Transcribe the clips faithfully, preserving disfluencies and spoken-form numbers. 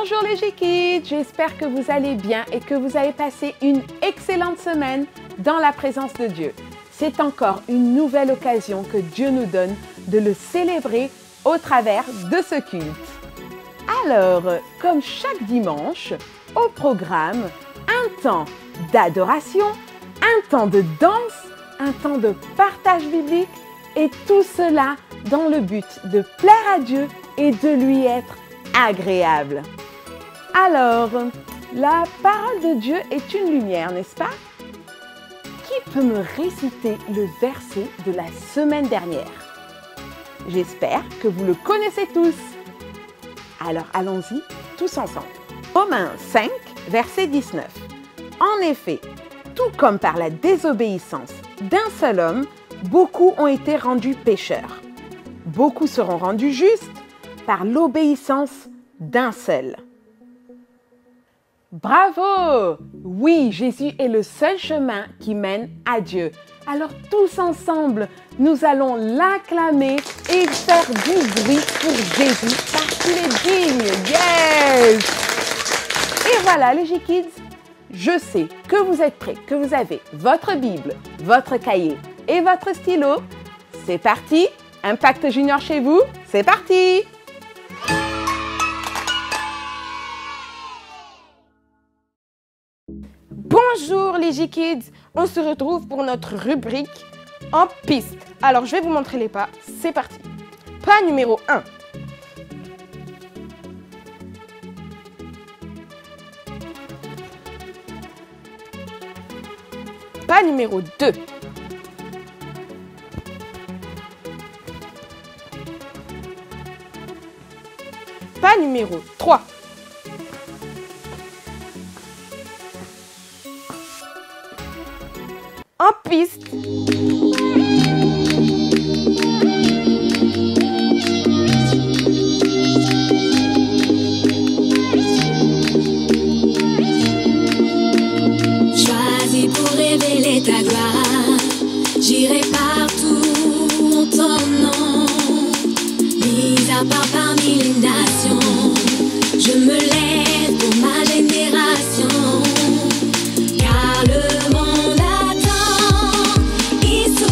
Bonjour les G-Kids, j'espère que vous allez bien et que vous avez passé une excellente semaine dans la présence de Dieu. C'est encore une nouvelle occasion que Dieu nous donne de le célébrer au travers de ce culte. Alors, comme chaque dimanche, au programme, un temps d'adoration, un temps de danse, un temps de partage biblique et tout cela dans le but de plaire à Dieu et de lui être agréable. Alors, la parole de Dieu est une lumière, n'est-ce pas? Qui peut me réciter le verset de la semaine dernière? J'espère que vous le connaissez tous. Alors allons-y tous ensemble. Romains cinq, verset dix-neuf. En effet, tout comme par la désobéissance d'un seul homme, beaucoup ont été rendus pécheurs. Beaucoup seront rendus justes par l'obéissance d'un seul. Bravo! Oui, Jésus est le seul chemin qui mène à Dieu. Alors tous ensemble, nous allons l'acclamer et faire du bruit pour Jésus parce qu'il est digne. Yes! Et voilà les G-Kids, je sais que vous êtes prêts, que vous avez votre Bible, votre cahier et votre stylo. C'est parti! Impact Junior chez vous, c'est parti! Bonjour les G-Kids, on se retrouve pour notre rubrique en piste. Alors je vais vous montrer les pas, c'est parti. Pas numéro un. Pas numéro deux. Pas numéro trois. En piste. Choisis pour révéler ta gloire, j'irai partout en ton nom. Mis à part parmi les nations, je me lève pour ma génération. Car le monde attend, il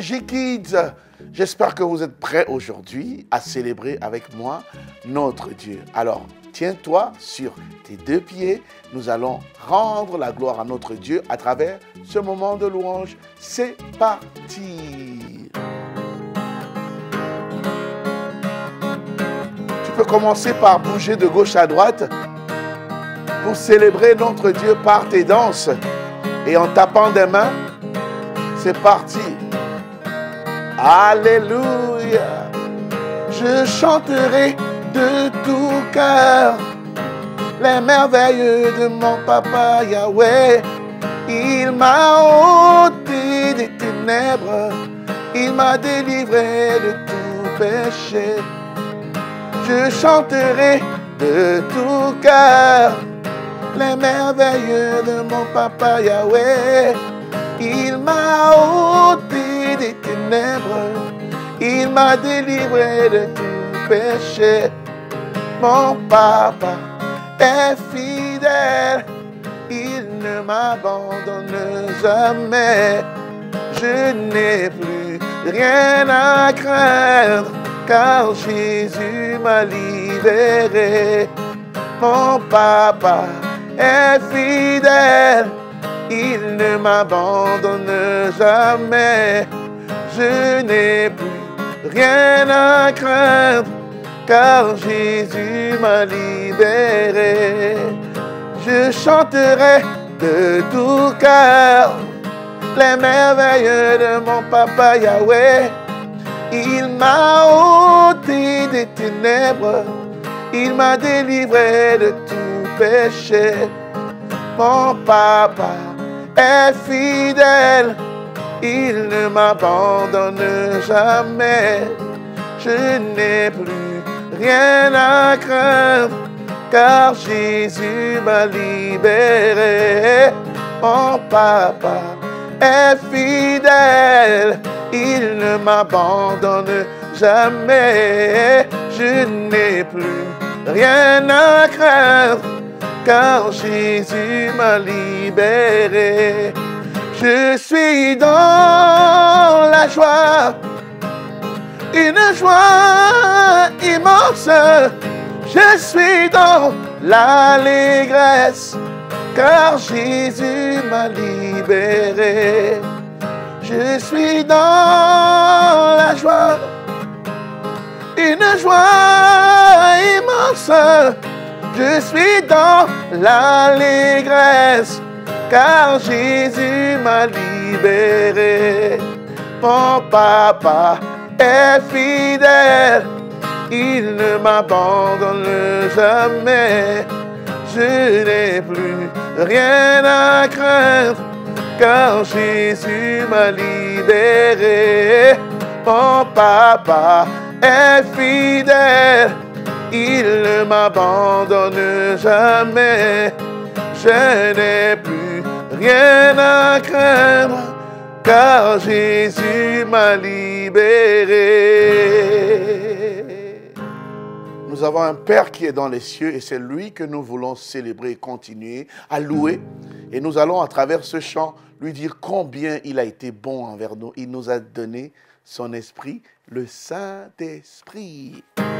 J-Kids, j'espère que vous êtes prêts aujourd'hui à célébrer avec moi notre Dieu. Alors, tiens-toi sur tes deux pieds. Nous allons rendre la gloire à notre Dieu à travers ce moment de louange. C'est parti! Tu peux commencer par bouger de gauche à droite pour célébrer notre Dieu par tes danses et en tapant des mains. C'est parti. Alléluia. Je chanterai de tout cœur les merveilles de mon papa Yahweh. Il m'a ôté des ténèbres, il m'a délivré de tout péché. Je chanterai de tout cœur les merveilles de mon papa Yahweh. Il m'a ôté des ténèbres, il m'a délivré de tout péché. Mon papa est fidèle, il ne m'abandonne jamais. Je n'ai plus rien à craindre, car Jésus m'a libéré. Mon papa est fidèle, il ne m'abandonne jamais. Je n'ai plus rien à craindre, car Jésus m'a libéré. Je chanterai de tout cœur les merveilles de mon papa Yahweh. Il m'a ôté des ténèbres, il m'a délivré de tout péché. Mon papa est fidèle, il ne m'abandonne jamais. Je n'ai plus rien à craindre, car Jésus m'a libéré. Mon papa est fidèle, il ne m'abandonne jamais. Je n'ai plus rien à craindre, car Jésus m'a libéré. Je suis dans la joie, une joie immense. Je suis dans l'allégresse, car Jésus m'a libéré. Je suis dans la joie, une joie immense. Je suis dans l'allégresse, car Jésus m'a libéré. Mon papa est fidèle, il ne m'abandonne jamais. Je n'ai plus rien à craindre, car Jésus m'a libéré. Mon papa est fidèle, il ne m'abandonne jamais. Je n'ai plus rien à craindre, car Jésus m'a libéré. Nous avons un Père qui est dans les cieux et c'est lui que nous voulons célébrer et continuer à louer. Et nous allons à travers ce chant lui dire combien il a été bon envers nous. Il nous a donné son esprit, le Saint-Esprit.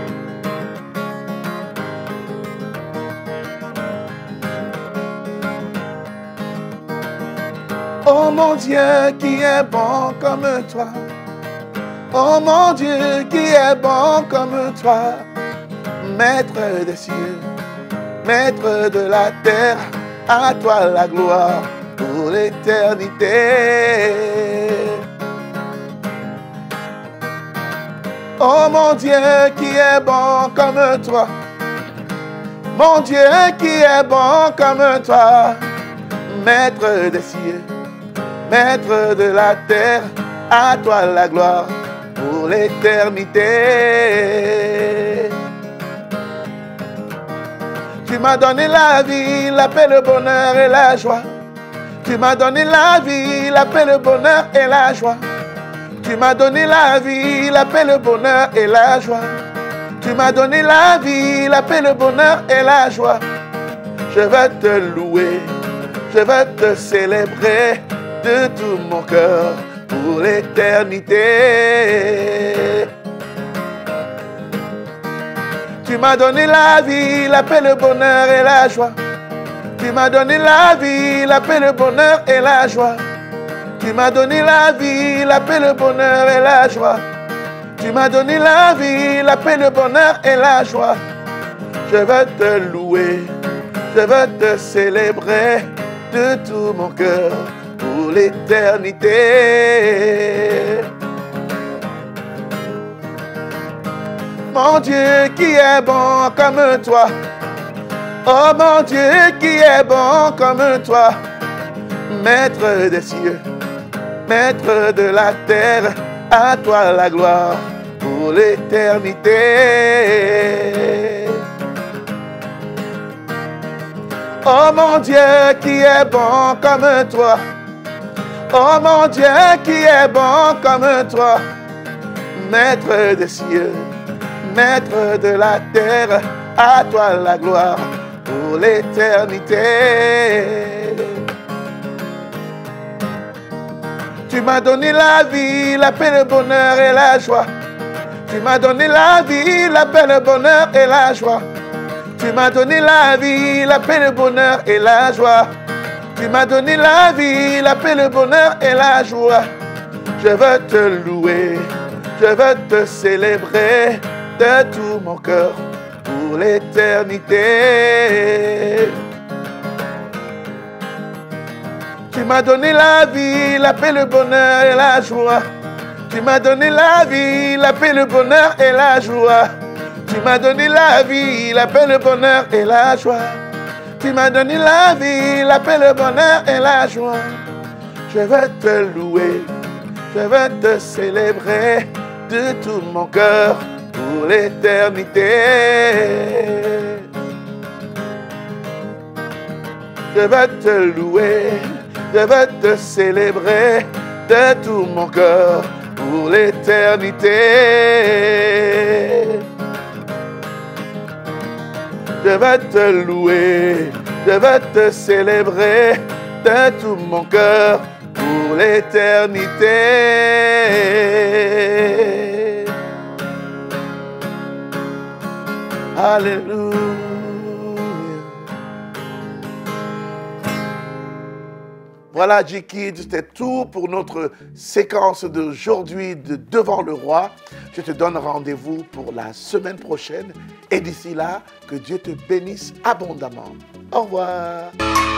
Oh mon Dieu qui est bon comme toi. Oh mon Dieu qui est bon comme toi. Maître des cieux, Maître de la terre, à toi la gloire pour l'éternité. Oh mon Dieu qui est bon comme toi. Mon Dieu qui est bon comme toi. Maître des cieux, Maître de la terre, à toi la gloire pour l'éternité. Tu m'as donné la vie, la paix, le bonheur et la joie. Tu m'as donné la vie, la paix, le bonheur et la joie. Tu m'as donné la vie, la paix, le bonheur et la joie. Tu m'as donné la vie, la paix, le bonheur et la joie. Je vais te louer, je vais te célébrer de tout mon cœur, pour l'éternité. Tu m'as donné la vie, la paix, le bonheur et la joie. Tu m'as donné la vie, la paix, le bonheur et la joie. Tu m'as donné la vie, la paix, le bonheur et la joie. Tu m'as donné la vie, la paix, le bonheur et la joie. Je veux te louer, je veux te célébrer de tout mon cœur pour l'éternité. Mon Dieu qui est bon comme toi. Oh mon Dieu qui est bon comme toi. Maître des cieux, maître de la terre, à toi la gloire pour l'éternité. Oh mon Dieu qui est bon comme toi. Oh mon Dieu qui est bon comme toi. Maître des cieux, maître de la terre, à toi la gloire pour l'éternité. Tu m'as donné la vie, la paix, le bonheur et la joie. Tu m'as donné la vie, la paix, le bonheur et la joie. Tu m'as donné la vie, la paix, le bonheur et la joie. Tu m'as donné la vie, la paix, le bonheur et la joie. Je veux te louer, je veux te célébrer de tout mon cœur pour l'éternité. Tu m'as donné la vie, la paix, le bonheur et la joie. Tu m'as donné la vie, la paix, le bonheur et la joie. Tu m'as donné la vie, la paix, le bonheur et la joie. Tu m'as donné la vie, la paix, le bonheur et la joie. Je veux te louer, je veux te célébrer de tout mon cœur pour l'éternité. Je veux te louer, je veux te célébrer de tout mon cœur pour l'éternité. Je veux te louer, je veux te célébrer de tout mon cœur pour l'éternité. Alléluia. Voilà, J-Kids, c'était tout pour notre séquence d'aujourd'hui de Devant le Roi. Je te donne rendez-vous pour la semaine prochaine. Et d'ici là, que Dieu te bénisse abondamment. Au revoir.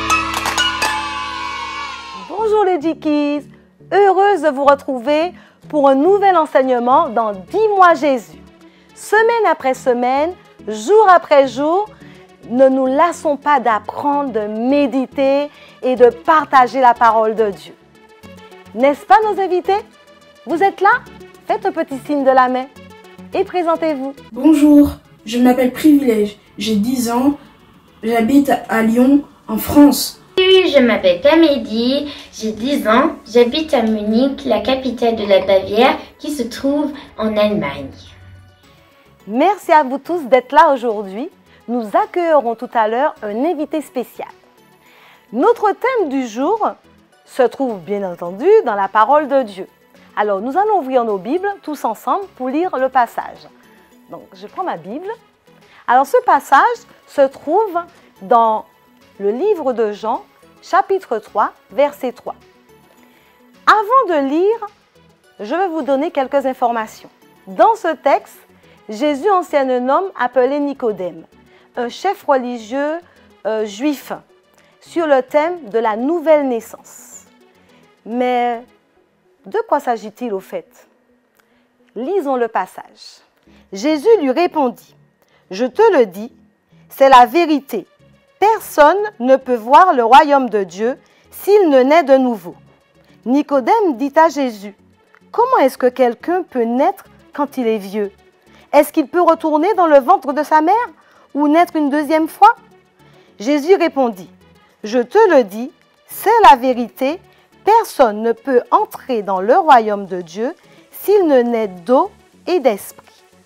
Bonjour les J-Kids, heureuse de vous retrouver pour un nouvel enseignement dans Dis-moi Jésus. Semaine après semaine, jour après jour, ne nous lassons pas d'apprendre, de méditer et de partager la parole de Dieu. N'est-ce pas nos invités? Vous êtes là? Faites un petit signe de la main et présentez-vous. Bonjour, je m'appelle Privilège, j'ai dix ans, j'habite à Lyon, en France. Salut, je m'appelle Camédie, j'ai dix ans, j'habite à Munich, la capitale de la Bavière, qui se trouve en Allemagne. Merci à vous tous d'être là aujourd'hui. Nous accueillerons tout à l'heure un invité spécial. Notre thème du jour se trouve bien entendu dans la parole de Dieu. Alors nous allons ouvrir nos Bibles tous ensemble pour lire le passage. Donc je prends ma Bible. Alors ce passage se trouve dans le livre de Jean, chapitre trois, verset trois. Avant de lire, je vais vous donner quelques informations. Dans ce texte, Jésus enseigne un homme appelé Nicodème, un chef religieux euh, juif, sur le thème de la nouvelle naissance. Mais de quoi s'agit-il au fait? Lisons le passage. Jésus lui répondit, « Je te le dis, c'est la vérité. Personne ne peut voir le royaume de Dieu s'il ne naît de nouveau. » Nicodème dit à Jésus, « Comment est-ce que quelqu'un peut naître quand il est vieux? Est-ce qu'il peut retourner dans le ventre de sa mère ou naître une deuxième fois? » Jésus répondit, « Je te le dis, c'est la vérité, personne ne peut entrer dans le royaume de Dieu s'il ne naît d'eau et d'esprit. »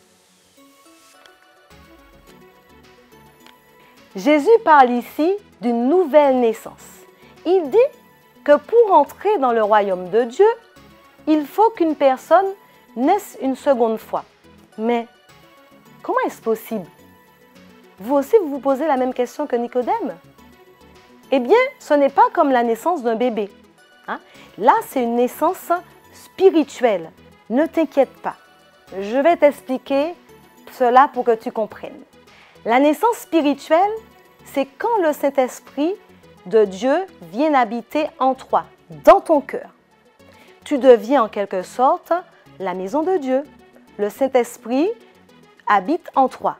Jésus parle ici d'une nouvelle naissance. Il dit que pour entrer dans le royaume de Dieu, il faut qu'une personne naisse une seconde fois. Mais comment est-ce possible? Vous aussi, vous vous posez la même question que Nicodème? Eh bien, ce n'est pas comme la naissance d'un bébé. Hein? Là, c'est une naissance spirituelle. Ne t'inquiète pas. Je vais t'expliquer cela pour que tu comprennes. La naissance spirituelle, c'est quand le Saint-Esprit de Dieu vient habiter en toi, dans ton cœur. Tu deviens en quelque sorte la maison de Dieu. Le Saint-Esprit habite en toi.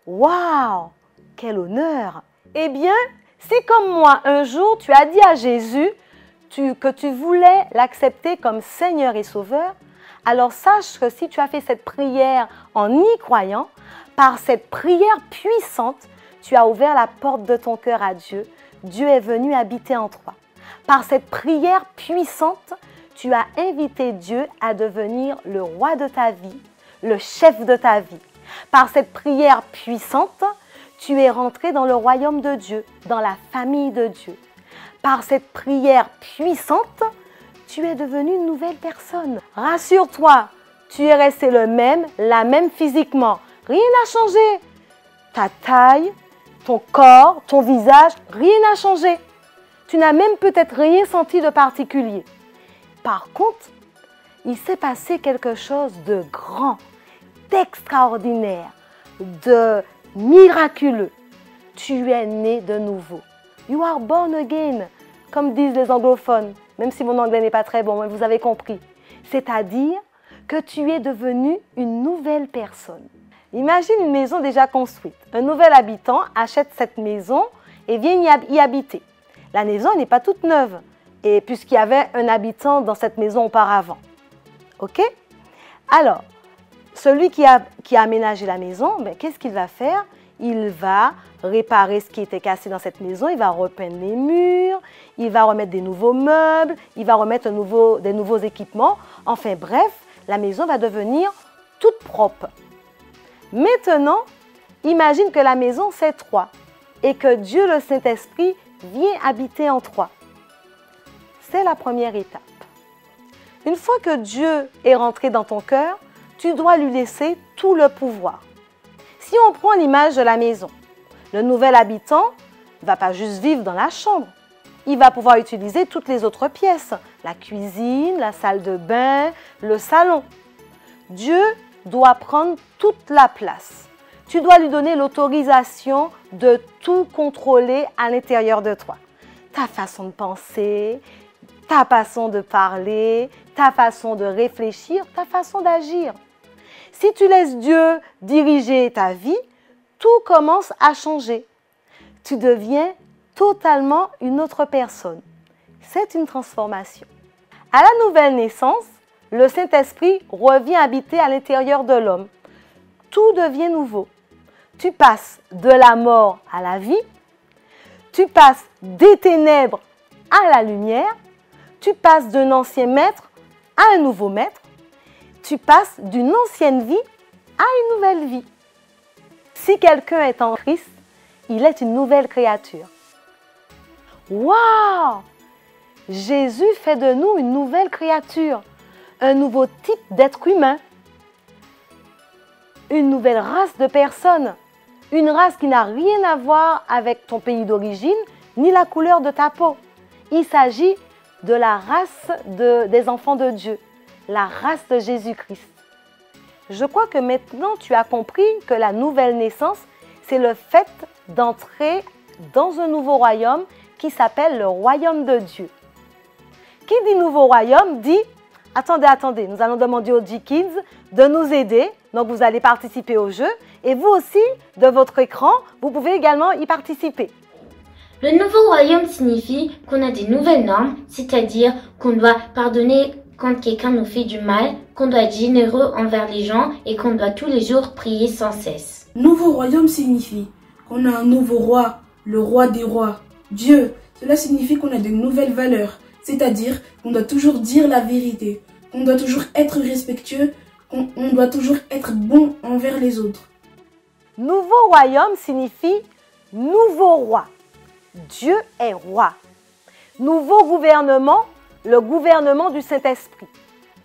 Waouh! Quel honneur! Eh bien, si comme moi, un jour, tu as dit à Jésus tu, que tu voulais l'accepter comme Seigneur et Sauveur, alors sache que si tu as fait cette prière en y croyant, par cette prière puissante, tu as ouvert la porte de ton cœur à Dieu. Dieu est venu habiter en toi. Par cette prière puissante, tu as invité Dieu à devenir le roi de ta vie, le chef de ta vie. Par cette prière puissante, tu es rentré dans le royaume de Dieu, dans la famille de Dieu. Par cette prière puissante, tu es devenu une nouvelle personne. Rassure-toi, tu es resté le même, la même physiquement. Rien n'a changé. Ta taille, ton corps, ton visage, rien n'a changé. Tu n'as même peut-être rien senti de particulier. Par contre, il s'est passé quelque chose de grand, d'extraordinaire, de miraculeux. Tu es né de nouveau. You are born again, comme disent les anglophones, même si mon anglais n'est pas très bon, mais vous avez compris. C'est-à-dire que tu es devenu une nouvelle personne. Imagine une maison déjà construite. Un nouvel habitant achète cette maison et vient y habiter. La maison n'est pas toute neuve, et puisqu'il y avait un habitant dans cette maison auparavant. OK? Alors, celui qui a, qui a aménagé la maison, ben, qu'est-ce qu'il va faire? Il va réparer ce qui était cassé dans cette maison, il va repeindre les murs, il va remettre des nouveaux meubles, il va remettre un nouveau, des nouveaux équipements. Enfin bref, la maison va devenir toute propre. Maintenant, imagine que la maison, c'est toi et que Dieu, le Saint-Esprit, vient habiter en toi. C'est la première étape. Une fois que Dieu est rentré dans ton cœur, tu dois lui laisser tout le pouvoir. Si on prend l'image de la maison, le nouvel habitant ne va pas juste vivre dans la chambre. Il va pouvoir utiliser toutes les autres pièces, la cuisine, la salle de bain, le salon. Dieu doit prendre toute la place. Tu dois lui donner l'autorisation de tout contrôler à l'intérieur de toi. Ta façon de penser, ta façon de parler, ta façon de réfléchir, ta façon d'agir. Si tu laisses Dieu diriger ta vie, tout commence à changer. Tu deviens totalement une autre personne. C'est une transformation. À la nouvelle naissance, le Saint-Esprit revient habiter à l'intérieur de l'homme. Tout devient nouveau. Tu passes de la mort à la vie, tu passes des ténèbres à la lumière, tu passes d'un ancien maître à un nouveau maître, tu passes d'une ancienne vie à une nouvelle vie. Si quelqu'un est en Christ, il est une nouvelle créature. Waouh! Jésus fait de nous une nouvelle créature, un nouveau type d'être humain, une nouvelle race de personnes, une race qui n'a rien à voir avec ton pays d'origine ni la couleur de ta peau. Il s'agit de la race de, des enfants de Dieu, la race de Jésus-Christ. Je crois que maintenant tu as compris que la nouvelle naissance, c'est le fait d'entrer dans un nouveau royaume qui s'appelle le royaume de Dieu. Qui dit nouveau royaume dit, attendez, attendez, nous allons demander aux G-Kids de nous aider. Donc vous allez participer au jeu et vous aussi, de votre écran, vous pouvez également y participer. Le nouveau royaume signifie qu'on a des nouvelles normes, c'est-à-dire qu'on doit pardonner quand quelqu'un nous fait du mal, qu'on doit être généreux envers les gens et qu'on doit tous les jours prier sans cesse. Nouveau royaume signifie qu'on a un nouveau roi, le roi des rois, Dieu. Cela signifie qu'on a de nouvelles valeurs, c'est-à-dire qu'on doit toujours dire la vérité, qu'on doit toujours être respectueux, qu'on on doit toujours être bon envers les autres. Nouveau royaume signifie nouveau roi. Dieu est roi. Nouveau gouvernement, le gouvernement du Saint-Esprit.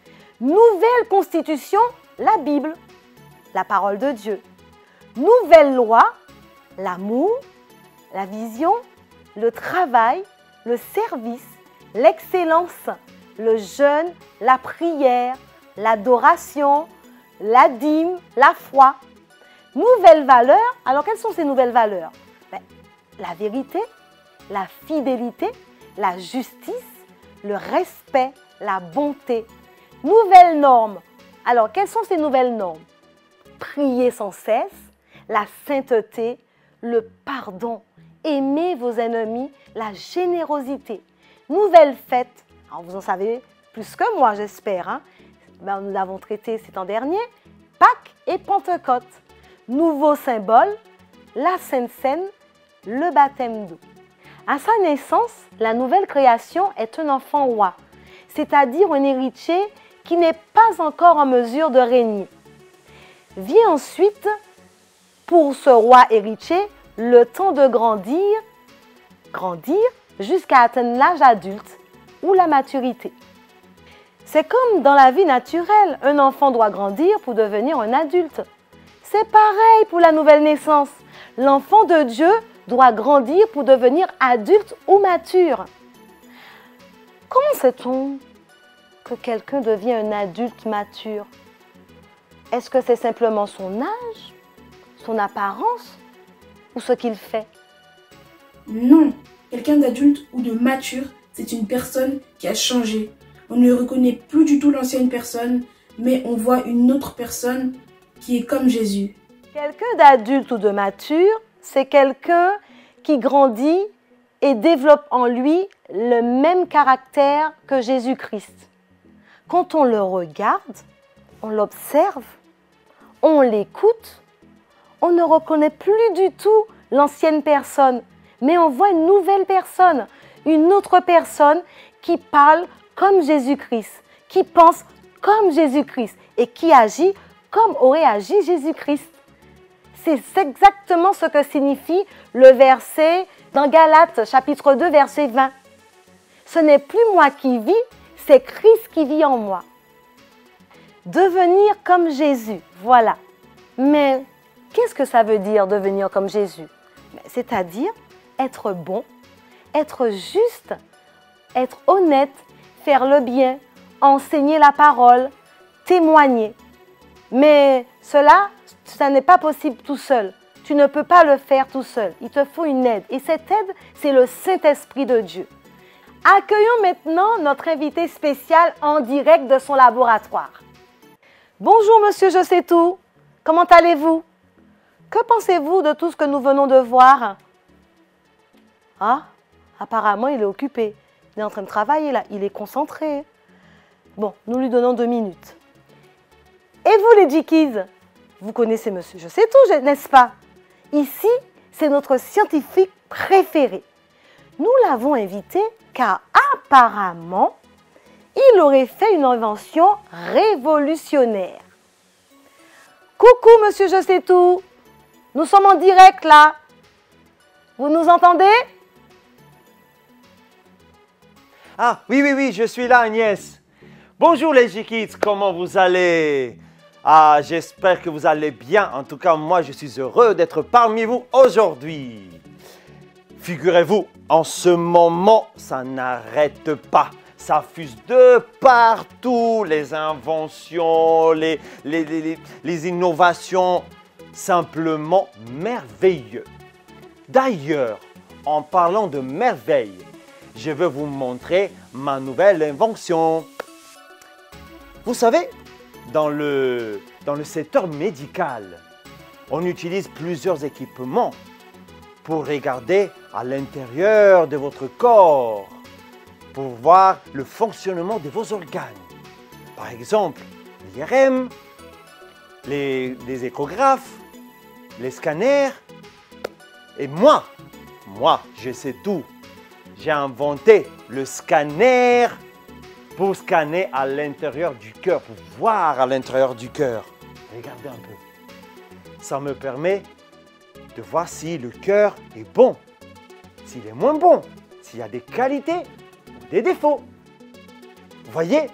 Nouvelle constitution, la Bible, la parole de Dieu. Nouvelle loi, l'amour, la vision, le travail, le service, l'excellence, le jeûne, la prière, l'adoration, la dîme, la foi. Nouvelles valeurs. Alors, quelles sont ces nouvelles valeurs? Ben, la vérité, la fidélité, la justice, le respect, la bonté. Nouvelles normes. Alors, quelles sont ces nouvelles normes? Prier sans cesse, la sainteté, le pardon, aimer vos ennemis, la générosité. Nouvelles fêtes. Alors, vous en savez plus que moi, j'espère. Hein? Ben, nous l'avons traité ces temps derniers. Pâques et Pentecôte. Nouveaux symboles, la Sainte Seine, le baptême d'eau. À sa naissance, la nouvelle création est un enfant roi, c'est-à-dire un héritier qui n'est pas encore en mesure de régner. Vient ensuite, pour ce roi héritier, le temps de grandir, grandir jusqu'à atteindre l'âge adulte ou la maturité. C'est comme dans la vie naturelle, un enfant doit grandir pour devenir un adulte. C'est pareil pour la nouvelle naissance. L'enfant de Dieu doit grandir pour devenir adulte ou mature. Comment sait-on que quelqu'un devient un adulte mature? Est-ce que c'est simplement son âge, son apparence ou ce qu'il fait? Non, quelqu'un d'adulte ou de mature, c'est une personne qui a changé. On ne reconnaît plus du tout l'ancienne personne, mais on voit une autre personne qui est comme Jésus. Quelqu'un d'adulte ou de mature, c'est quelqu'un qui grandit et développe en lui le même caractère que Jésus-Christ. Quand on le regarde, on l'observe, on l'écoute, on ne reconnaît plus du tout l'ancienne personne, mais on voit une nouvelle personne, une autre personne qui parle comme Jésus-Christ, qui pense comme Jésus-Christ et qui agit comme aurait agi Jésus-Christ. C'est exactement ce que signifie le verset dans Galates chapitre deux verset vingt. Ce n'est plus moi qui vis, c'est Christ qui vit en moi. Devenir comme Jésus, voilà. Mais qu'est-ce que ça veut dire devenir comme Jésus? C'est-à-dire être bon, être juste, être honnête, faire le bien, enseigner la parole, témoigner. Mais cela, ça n'est pas possible tout seul. Tu ne peux pas le faire tout seul. Il te faut une aide. Et cette aide, c'est le Saint-Esprit de Dieu. Accueillons maintenant notre invité spécial en direct de son laboratoire. Bonjour, monsieur Je sais tout. Comment allez-vous? Que pensez-vous de tout ce que nous venons de voir? Ah, apparemment, il est occupé. Il est en train de travailler là. Il est concentré. Bon, nous lui donnons deux minutes. Et vous, les G-Kids, vous connaissez monsieur Je sais tout, n'est-ce pas? Ici, c'est notre scientifique préféré. Nous l'avons invité car apparemment, il aurait fait une invention révolutionnaire. Coucou, monsieur Je sais tout. Nous sommes en direct là. Vous nous entendez? Ah, oui, oui, oui, je suis là, Agnès. Bonjour les G-Kids, comment vous allez? Ah, j'espère que vous allez bien. En tout cas, moi, je suis heureux d'être parmi vous aujourd'hui. Figurez-vous, en ce moment, ça n'arrête pas. Ça fuse de partout, les inventions, les, les, les, les, les innovations, simplement merveilleux. D'ailleurs, en parlant de merveilles, je vais vous montrer ma nouvelle invention. Vous savez, dans le, dans le secteur médical, on utilise plusieurs équipements pour regarder à l'intérieur de votre corps, pour voir le fonctionnement de vos organes. Par exemple, l'I R M, les, les échographes, les scanners. Et moi, moi, je sais tout. J'ai inventé le scanner pour scanner à l'intérieur du cœur, pour voir à l'intérieur du cœur. Regardez un peu. Ça me permet de voir si le cœur est bon, s'il est moins bon, s'il y a des qualités ou des défauts. Vous voyez,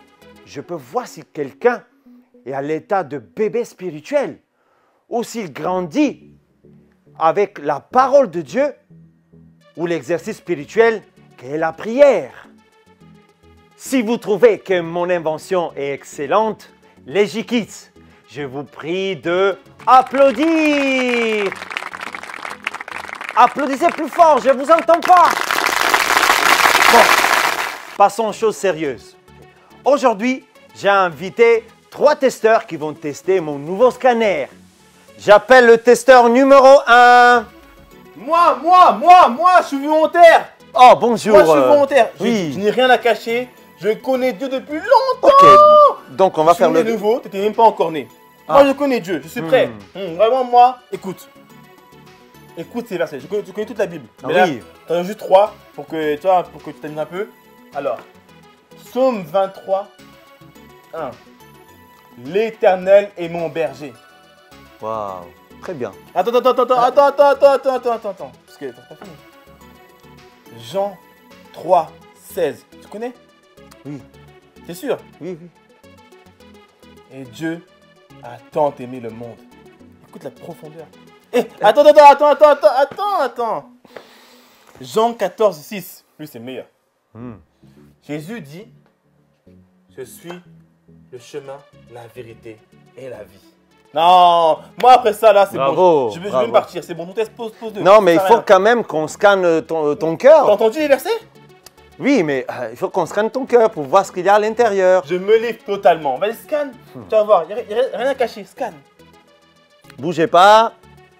je peux voir si quelqu'un est à l'état de bébé spirituel ou s'il grandit avec la parole de Dieu ou l'exercice spirituel qu'est la prière. Si vous trouvez que mon invention est excellente, les J-Kids, je vous prie de applaudir. Applaudissez plus fort, je ne vous entends pas. Bon, passons aux choses sérieuses. Aujourd'hui, j'ai invité trois testeurs qui vont tester mon nouveau scanner. J'appelle le testeur numéro un. Moi, moi, moi, moi, je suis volontaire. Oh, bonjour. Moi, je suis volontaire. Je, oui. je n'ai rien à cacher. Je connais Dieu depuis longtemps. Ok, donc on va je faire suis le... nouveau, tu n'étais même pas encore né. Ah. Moi, je connais Dieu, je suis prêt. Hmm. Hmm, vraiment, moi, écoute. Écoute ces versets. Je connais, je connais toute la Bible. Ah, Mais là, oui. tu en as juste trois pour que, tu vois, pour que tu t'amuses un peu. Alors, Psaume vingt-trois, un. L'Éternel est mon berger. Waouh, très bien. Attends, attends, attends, attends, attends, attends, attends, attends, attends, attends, attends. Parce que t'as pas fini. Jean trois, seize. Tu connais? Oui. T'es sûr? Oui, oui. Et Dieu a tant aimé le monde. Écoute la profondeur. Eh, attends, attends, attends, attends, attends, attends, attends. Jean quatorze, six. Lui, c'est meilleur. Hmm. Jésus dit, je suis le chemin, la vérité et la vie. Non, moi après ça, là, c'est Bravo, bon. Je, je, veux, je bravo. veux me partir, c'est bon. Ton test, pose, pose deux. Non, mais il Ça faut rien. quand même qu'on scanne ton, ton T'as cœur. entendu les versets? Oui, mais euh, il faut qu'on scanne ton cœur pour voir ce qu'il y a à l'intérieur. Je me livre totalement. Vas-y, scanne. Hmm. Tu vas voir, il n'y a, a rien à cacher. Scanne. Bougez pas.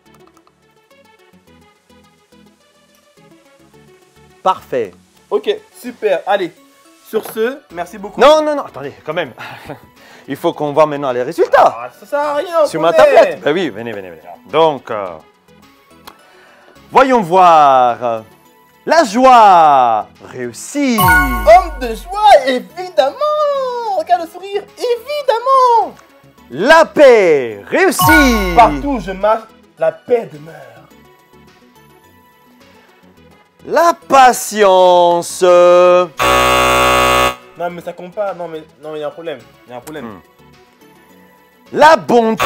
Parfait. Ok, super. Allez, sur ce, merci beaucoup. Non, non, non, attendez, quand même. Il faut qu'on voit maintenant les résultats. Ah, ça sert à rien. Sur on ma connaît. tablette. Ben oui, venez, venez, venez. Donc, euh, voyons voir. La joie réussie. Homme de joie, évidemment. Regarde le sourire, évidemment. La paix réussie. Partout où je marche, la paix demeure. La patience. euh, Non, mais ça compte pas. Non, mais non, mais il y a un problème. Il y a un problème. Hmm. La bonté.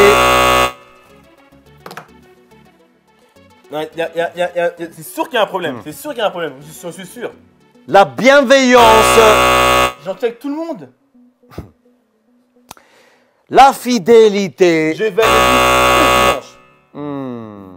Non, y a, y a, y a, y a- c'est sûr qu'il y a un problème. Hmm. C'est sûr qu'il y a un problème. Je, suis- je suis sûr. La bienveillance. J'en check tout le monde. La fidélité. Je vais aller le dimanche. Hmm.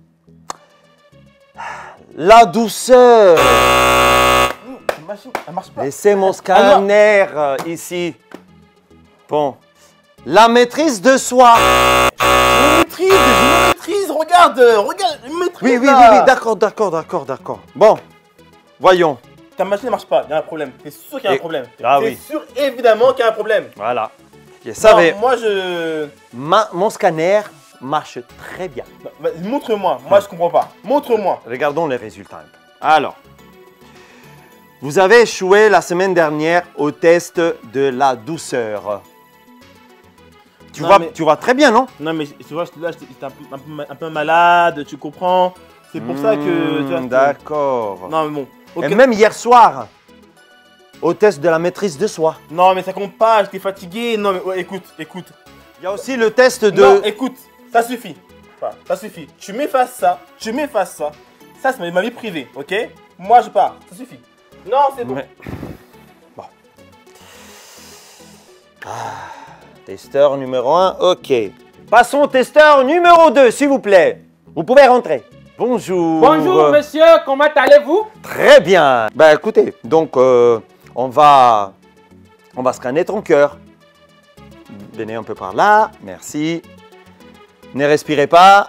La douceur. Mmh, cette machine, elle marche pas. Laissez mon scanner euh, ici. Bon. La maîtrise de soi. Je me maîtrise, je me maîtrise. Regarde, euh, regarde, je me maîtrise. Oui, oui, oui, là. oui, d'accord, d'accord, d'accord, d'accord. Bon, voyons. Ta machine ne marche pas, il y a un problème. C'est sûr qu'il y a un Et- problème. Ah c'est oui. sûr évidemment qu'il y a un problème. Voilà. Je savais. Non, moi je. Ma- mon scanner marche très bien. Bah, bah, montre-moi, moi je comprends pas. Montre-moi. Regardons les résultats un peu. Alors, vous avez échoué la semaine dernière au test de la douceur. Tu, Non, vois, mais- tu vois très bien, non? Non mais tu vois, là j'étais un peu, un, peu, un peu malade, tu comprends. C'est pour ça que. tu vois, Hmm, c'est- D'accord. Non mais bon. ok. Et même hier soir, au test de la maîtrise de soi. Non mais ça compte pas, j'étais fatigué. Non mais ouais, écoute, écoute. Il y a aussi le test de... Non, écoute, ça suffit. Enfin, ça suffit. Tu m'effaces ça, tu m'effaces ça. Ça c'est ma vie privée, ok? Moi je pars, ça suffit. Non, c'est bon. Mais- Bon. Ah, testeur numéro un, ok. Passons au testeur numéro deux, s'il vous plaît. Vous pouvez rentrer. Bonjour. Bonjour monsieur, comment allez-vous? Très bien. Ben écoutez, donc euh, on va on va scanner ton cœur. Venez un peu par là, merci. Ne respirez pas.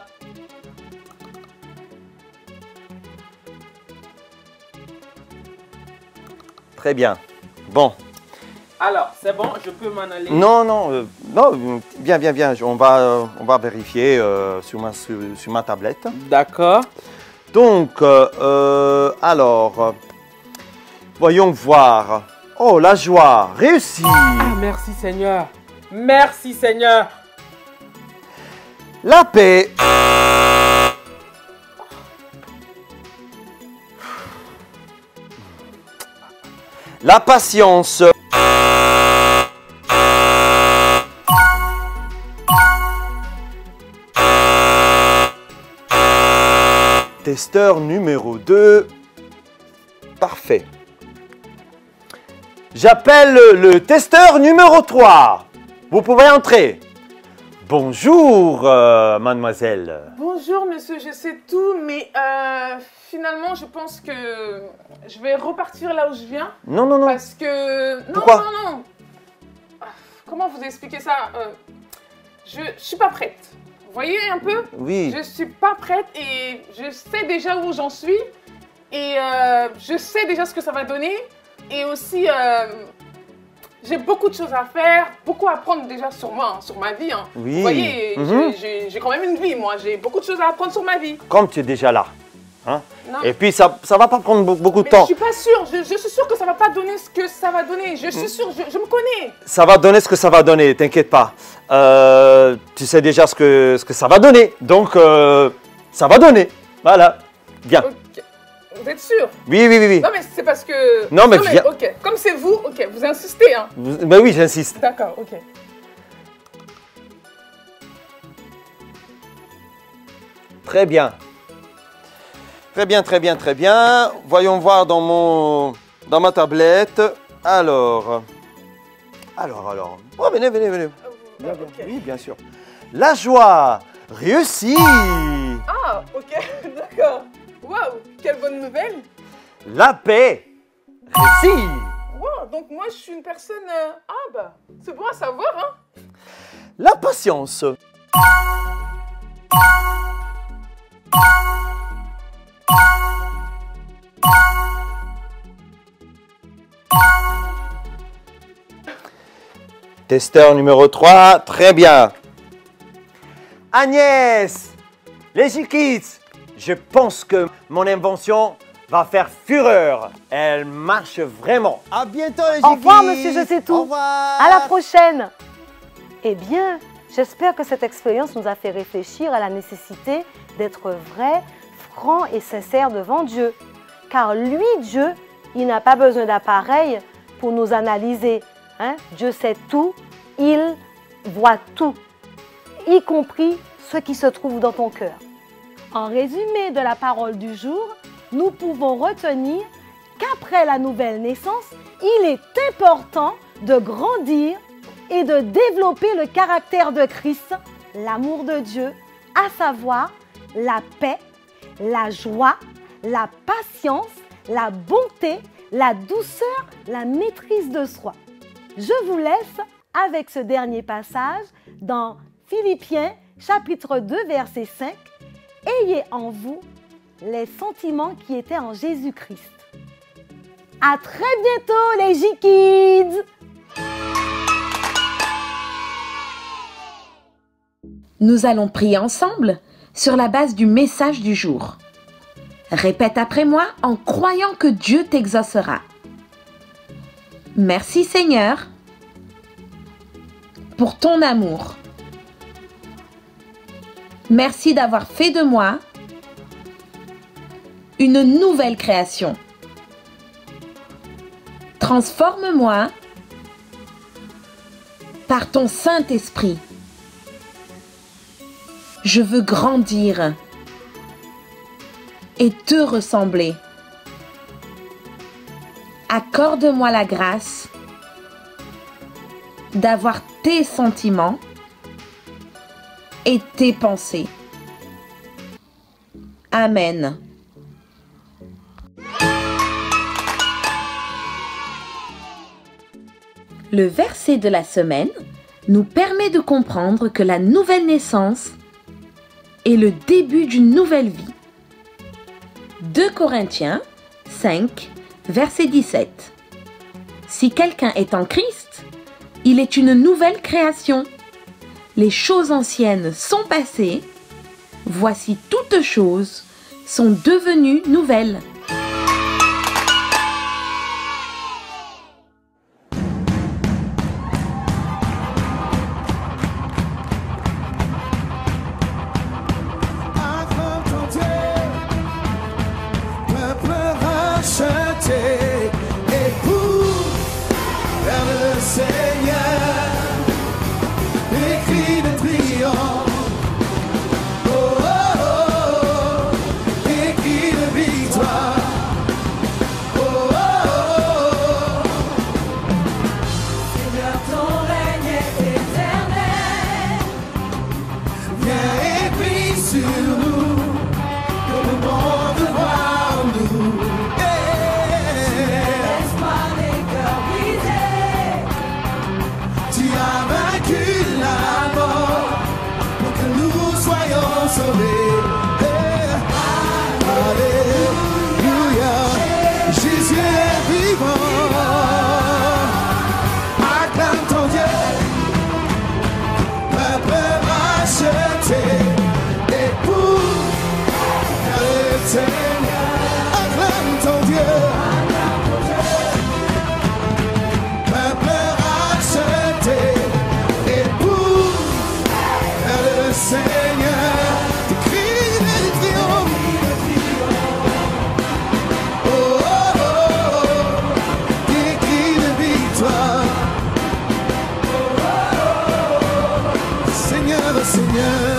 Très bien. Bon. Alors, c'est bon, je peux m'en aller? Non, non, euh, non, bien, bien, bien. On va, euh, on va vérifier euh, sur, ma, sur, sur ma tablette. D'accord. Donc, euh, euh, alors, euh, voyons voir. Oh, la joie, réussi. Ah, merci Seigneur. Merci Seigneur. La paix. La patience. Testeur numéro deux. Parfait. J'appelle le testeur numéro trois. Vous pouvez entrer. Bonjour, euh, mademoiselle. Bonjour, monsieur, je sais tout, mais euh, finalement, je pense que je vais repartir là où je viens. Non, non, non. Parce que... Non, Pourquoi? non, non. Comment vous expliquer ça? euh, Je ne suis pas prête. Vous voyez un peu? Oui. Je ne suis pas prête et je sais déjà où j'en suis. Et euh, je sais déjà ce que ça va donner. Et aussi, euh, j'ai beaucoup de choses à faire, beaucoup à apprendre déjà sur moi, sur ma vie. Hein. Oui. Vous voyez, Mhm. j'ai quand même une vie, moi. J'ai beaucoup de choses à apprendre sur ma vie. Comme tu es déjà là. Hein? Non. Et puis, ça ne va pas prendre be- beaucoup de Mais temps. je suis pas sûre. Je, je suis sûre que ça va pas donner ce que ça va donner. Je suis sûre, je, je me connais. Ça va donner ce que ça va donner, t'inquiète pas. Euh, tu sais déjà ce que, ce que ça va donner. Donc, euh, ça va donner. Voilà. Viens. Ok. Vous êtes sûr? Oui, oui, oui. oui. Non, mais c'est parce que... Non, mais viens. Ok, comme c'est vous, ok, vous insistez, hein. Vous- Ben oui, j'insiste. D'accord, ok. Très bien. Très bien, très bien, très bien. Voyons voir dans, mon, dans ma tablette. Alors. Alors, alors. Oh, venez, venez, venez. Viens, viens. ok. Oui, bien sûr. La joie réussit. Ah, ok, d'accord. Waouh, quelle bonne nouvelle. La paix réussit. Wow, donc moi je suis une personne... euh, Ah bah, c'est bon à savoir, hein. La patience. Testeur numéro trois, très bien. Agnès, les J-Kids, je pense que mon invention va faire fureur. Elle marche vraiment. À bientôt les J-Kids. Au revoir, monsieur Je sais tout. Au revoir. À la prochaine. Eh bien, j'espère que cette expérience nous a fait réfléchir à la nécessité d'être vrai, franc et sincère devant Dieu. Car lui, Dieu, il n'a pas besoin d'appareil pour nous analyser. Hein? Dieu sait tout, il voit tout, y compris ce qui se trouve dans ton cœur. En résumé de la parole du jour, nous pouvons retenir qu'après la nouvelle naissance, il est important de grandir et de développer le caractère de Christ, l'amour de Dieu, à savoir la paix, la joie, la patience, la bonté, la douceur, la maîtrise de soi. Je vous laisse avec ce dernier passage dans Philippiens chapitre deux verset cinq. Ayez en vous les sentiments qui étaient en Jésus-Christ. À très bientôt les J-Kids! Nous allons prier ensemble sur la base du message du jour. Répète après moi en croyant que Dieu t'exaucera. Merci Seigneur pour ton amour. Merci d'avoir fait de moi une nouvelle création. Transforme-moi par ton Saint-Esprit. Je veux grandir et te ressembler. Accorde-moi la grâce d'avoir tes sentiments et tes pensées. Amen. Le verset de la semaine nous permet de comprendre que la nouvelle naissance est le début d'une nouvelle vie. deux Corinthiens cinq, verset dix-sept. Si quelqu'un est en Christ, il est une nouvelle création. Les choses anciennes sont passées, voici toutes choses sont devenues nouvelles. Et sur nous, que le monde voit en nous. L'espoir des cœurs brisés, tu as vaincu la mort pour que nous soyons sauvés. Alléluia, Jésus est vivant. Acclame ton Dieu. Et pour le Seigneur, acclame ton Dieu. Peuple racheté. Et pour le Seigneur, des cris de triomphe. Oh, oh, oh, des cris de victoire. Seigneur, Seigneur.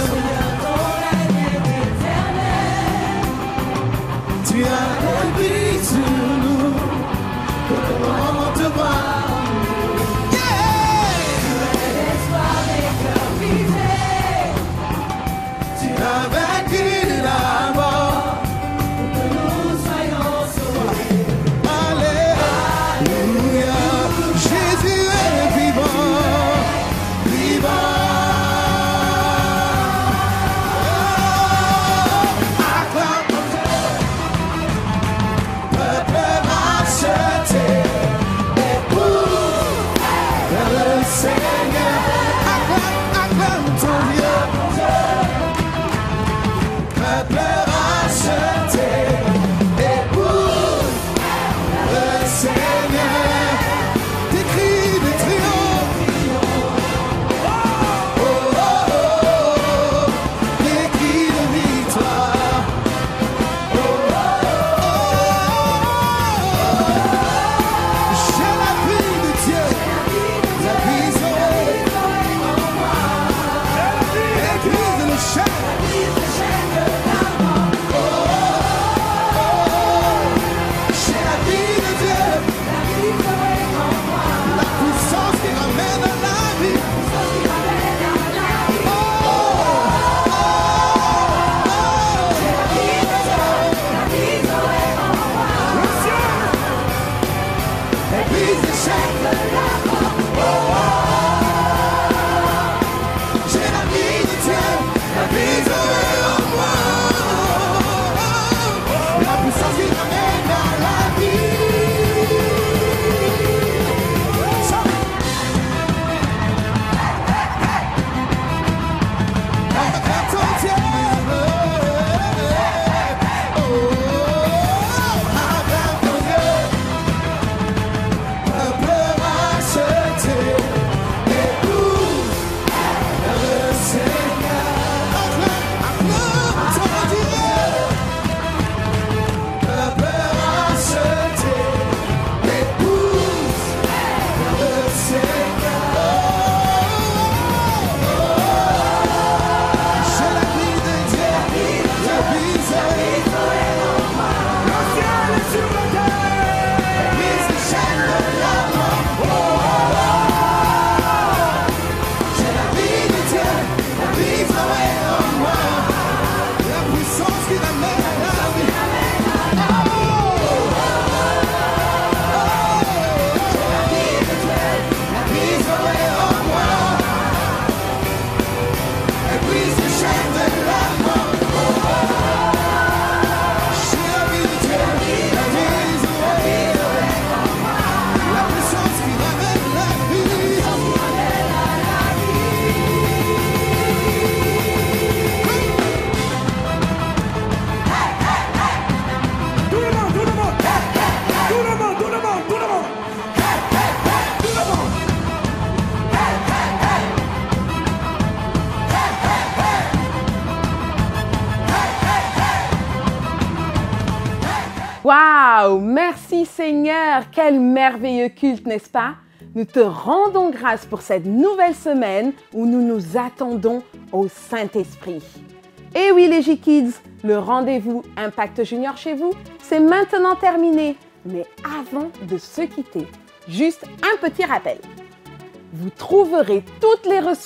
Tu as rempli sur nous, que comment te voir. L'espoir des cœurs brisés, tu as vaincu la mort, pour que nous soyons sauvés. Alléluia, Jésus est vivant, vivant. Seigneur, acclame, acclame ton Dieu. Peuple racheté, épouse le Seigneur. Des cris de triomphe. Oh, oh, oh, oh. Des cris de victoire. Oh, oh, oh, oh. J'ai la vie de Dieu. Waouh! Merci Seigneur! Quel merveilleux culte, n'est-ce pas? Nous te rendons grâce pour cette nouvelle semaine où nous nous attendons au Saint-Esprit. Et oui les J-Kids, le rendez-vous Impact Junior chez vous, c'est maintenant terminé. Mais avant de se quitter, juste un petit rappel. Vous trouverez toutes les ressources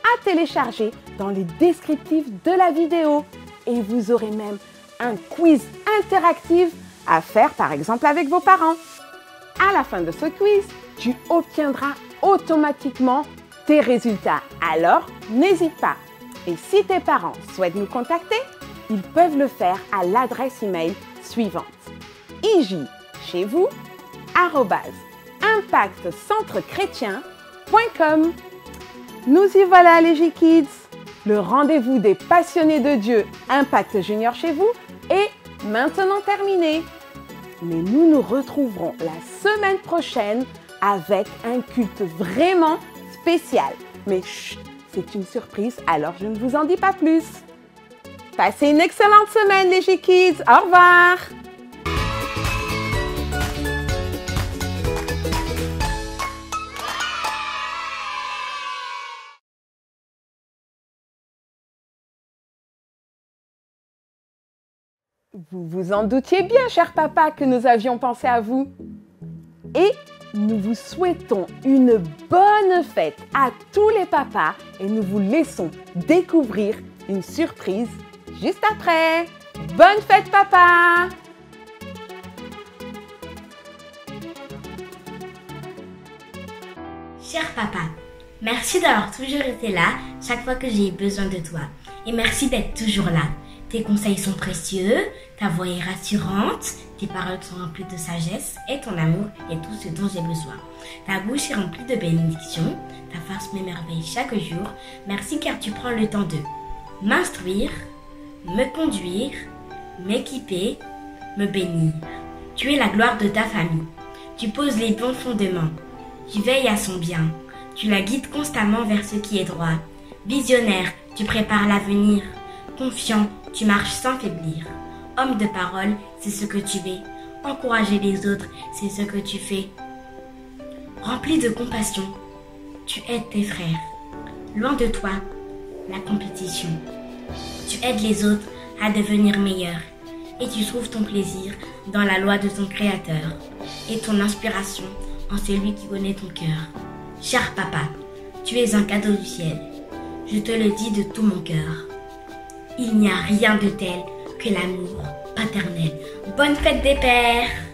à télécharger dans les descriptifs de la vidéo. Et vous aurez même un quiz interactif à faire par exemple avec vos parents. À la fin de ce quiz, tu obtiendras automatiquement tes résultats. Alors, n'hésite pas. Et si tes parents souhaitent nous contacter, ils peuvent le faire à l'adresse email suivante. ij chez vous arobase impact centre chrétien point com. Nous y voilà les J-Kids. Le rendez-vous des passionnés de Dieu Impact Junior chez vous est maintenant terminé. Mais nous nous retrouverons la semaine prochaine avec un culte vraiment spécial. Mais chut, c'est une surprise, alors je ne vous en dis pas plus. Passez une excellente semaine les J-Kids. Au revoir. Vous vous en doutiez bien, cher papa, que nous avions pensé à vous. Et nous vous souhaitons une bonne fête à tous les papas et nous vous laissons découvrir une surprise juste après. Bonne fête, papa! Cher papa, merci d'avoir toujours été là chaque fois que j'ai eu besoin de toi. Et merci d'être toujours là. Tes conseils sont précieux, ta voix est rassurante, tes paroles sont remplies de sagesse et ton amour est tout ce dont j'ai besoin. Ta bouche est remplie de bénédictions, ta face m'émerveille chaque jour. Merci car tu prends le temps de m'instruire, me conduire, m'équiper, me bénir. Tu es la gloire de ta famille. Tu poses les bons fondements. Tu veilles à son bien. Tu la guides constamment vers ce qui est droit. Visionnaire, tu prépares l'avenir. Confiant, tu marches sans faiblir. Homme de parole, c'est ce que tu es. Encourager les autres, c'est ce que tu fais. Rempli de compassion, tu aides tes frères. Loin de toi, la compétition. Tu aides les autres à devenir meilleurs. Et tu trouves ton plaisir dans la loi de ton Créateur. Et ton inspiration en celui qui connaît ton cœur. Cher papa, tu es un cadeau du ciel. Je te le dis de tout mon cœur. Il n'y a rien de tel que l'amour paternel. Bonne fête des pères!